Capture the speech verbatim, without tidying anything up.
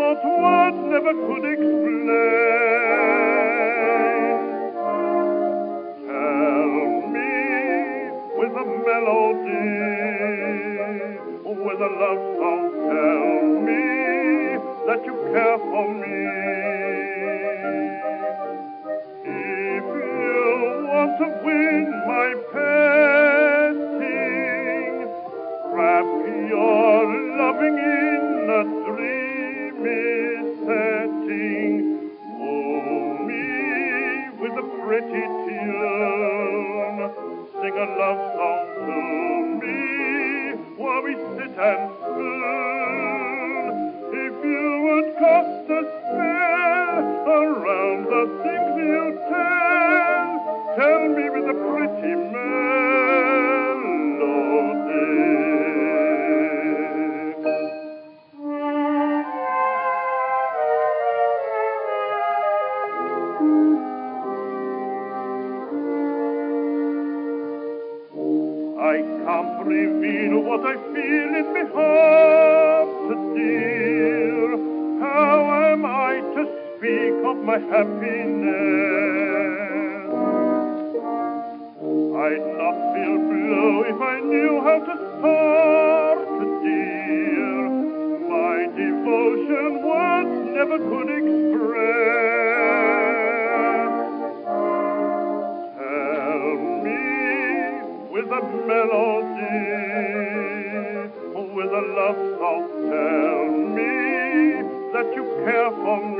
what words never could explain. Tell me with a melody, with a love song, tell me that you care for me. If you want to win my petting, wrap your loving in a dreamy setting. Woo me with a pretty tune, sing a love song to me while we sit and spoon. If you would cast a spell around the things you tell, tell me with a pretty melody. I can't reveal what I feel in my heart, dear. How am I to speak of my happiness? I'd not feel blue if I knew how to start, dear. My devotion words never could express. Tell me with a melody, with a love song, tell me that you care for me.